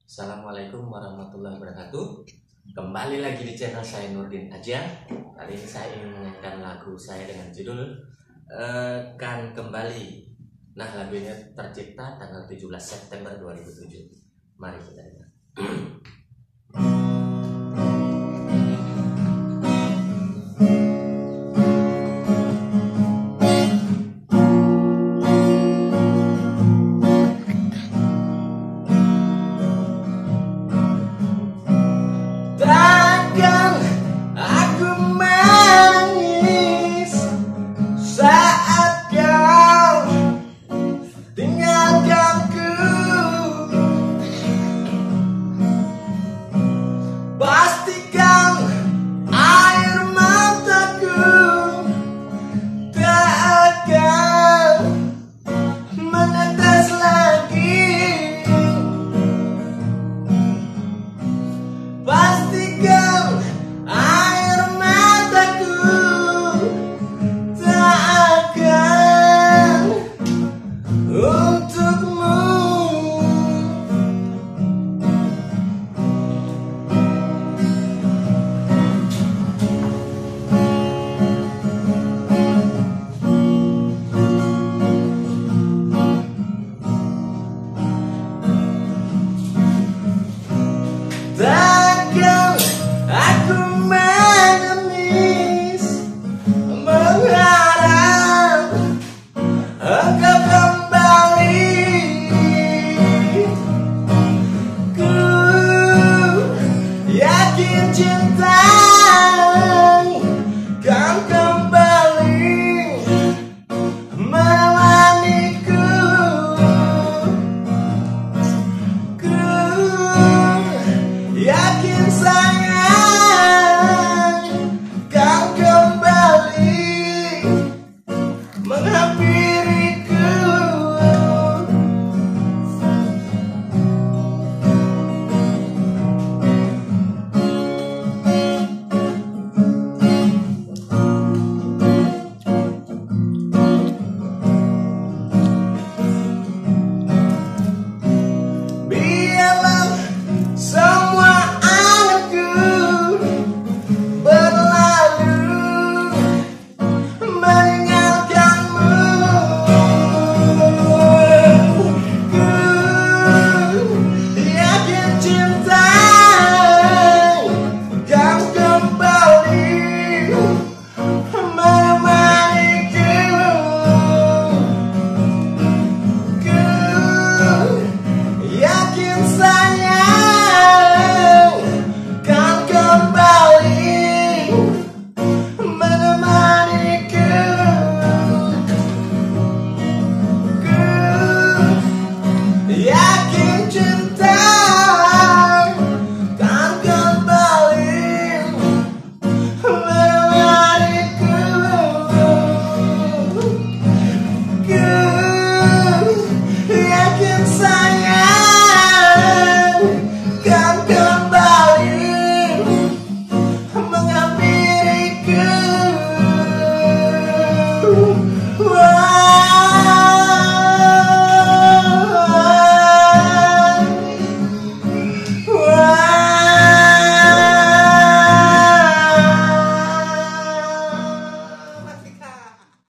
Assalamualaikum warahmatullahi wabarakatuh. Kembali lagi di channel saya Nurdin Aja. Kali ini saya ingin menyanyikan lagu saya dengan judul Kan Kembali. Nah, lagu ini tercipta tanggal 17 September 2007. Mari kita dengar. Takkan aku menangis saat kau tinggalkanku. Pastikan air mataku tak akan menetes lagi. Pastikan air mataku tak akan untukmu. Takkan aku menangis mengharap engkau kembali. Ku yakin cinta kan kembali menemaniku. Yakin sayang kau kembali menghampiriku. Biarlah semua anganku berlalu meninggalkanmu. Ku yakin cinta kan kembali menemaniku. Ku yakin sayang kan kembali menemaniku. Ku yakin